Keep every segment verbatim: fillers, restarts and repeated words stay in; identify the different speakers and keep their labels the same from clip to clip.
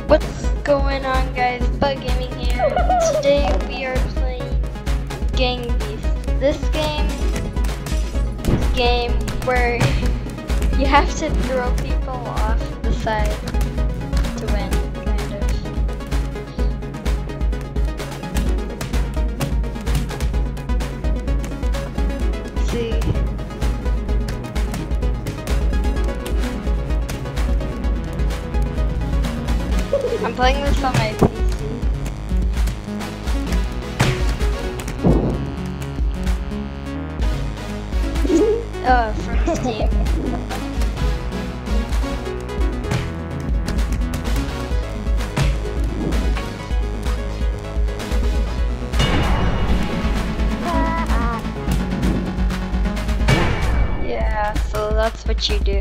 Speaker 1: What's going on, guys? Bug Gaming here. Today we are playing Gang Beasts. This game is a game where you have to throw people off the side to win, kind of. Let's see. I'm playing this on my P C. Oh, from Steam. Yeah, so that's what you do.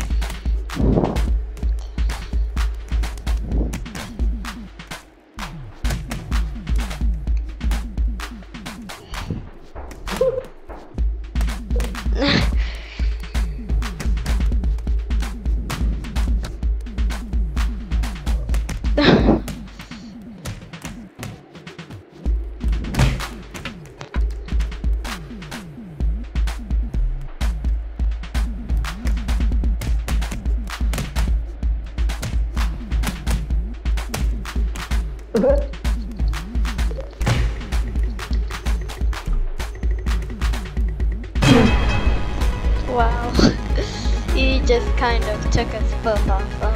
Speaker 1: Wow, he just kind of took us both off. Um,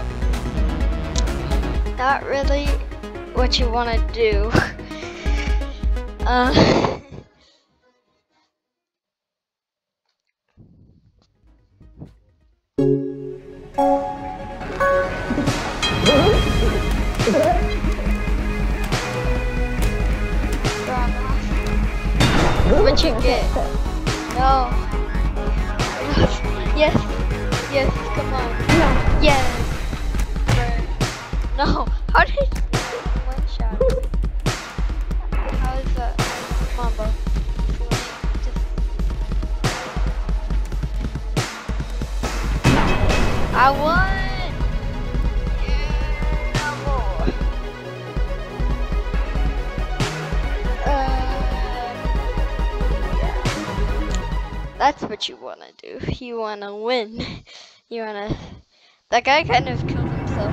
Speaker 1: not really what you want to do. uh, What you get? No. Yes. Yes. Come on. Yes. Burn. No. How did he one shot? How is that? Mambo. Just... I won. That's what you want to do. You want to win. You want to... That guy kind of killed himself.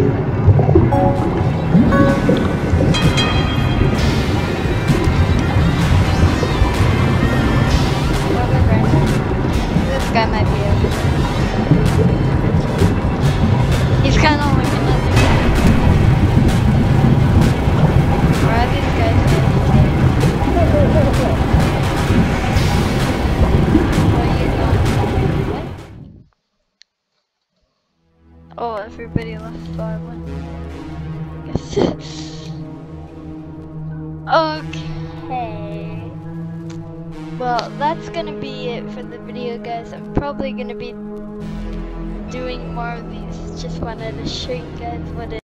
Speaker 1: This guy might be it. He's kind of like another guy. Where are these guys? Oh, everybody left, so I won. Yes. Okay. Well, that's gonna be it for the video, guys. I'm probably gonna be doing more of these. Just wanted to show you guys what it